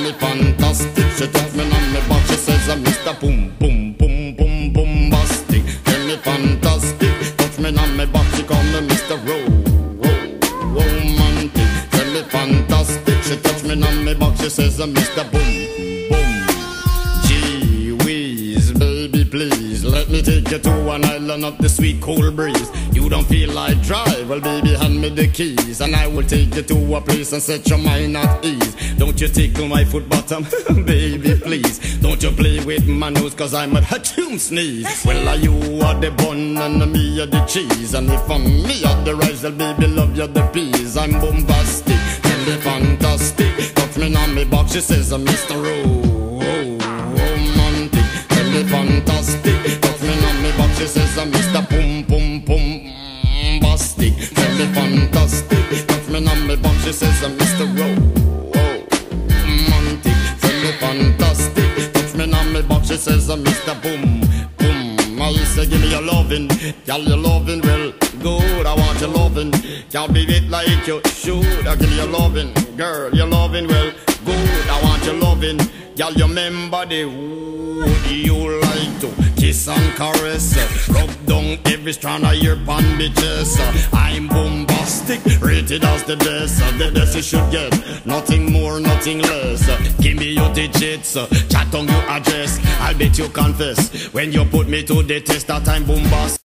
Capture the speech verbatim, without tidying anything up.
me fantastic. She touch me on me back, she says I'm Mister Boom Boom Boom Boom Bombastic. Tell me fantastic, touch me on me back, she call me Mister Ro Ro Romantic. Tell me fantastic, she touch me on me back, she says I'm Mister Boom Boom. Gee whiz, baby please, let me take you to an island of the sweet cool breeze. You don't feel like drive? Well baby, hand me the keys and I will take you to a place and set your mind at ease. Don't you tickle my foot bottom, baby please. Don't you play with my nose cause I'm a hatchoon sneeze. Well are you are the bun and me are the cheese. And if I'm me are the rice, well baby love you the peas. I'm bombastic, tell me fantastic. Touch me on me box, she says I'm Mister Ro Romantic. Tell me fantastic, touch me on me box, she says I'm Mister Boom Boom Boom Bastic. Tell me fantastic, touch me on me box, she says I'm Mister Ro Romantic. Tell me fantastic, touch me on me box, she says I'm Mister Boom Boom. I say give me your lovin', y'all your lovin' well good. I want your lovin', y'all be it like you should. I give me your lovin', girl, your lovin' well good. I want your lovin', y'all you remember the wood you like to kiss and caress, rub down every strand of your bandages. I'm bombastic, rated as the best, the best you should get, nothing more, nothing less. Give me your digits, chat on your address, I'll bet you confess when you put me to the test that I'm bombastic.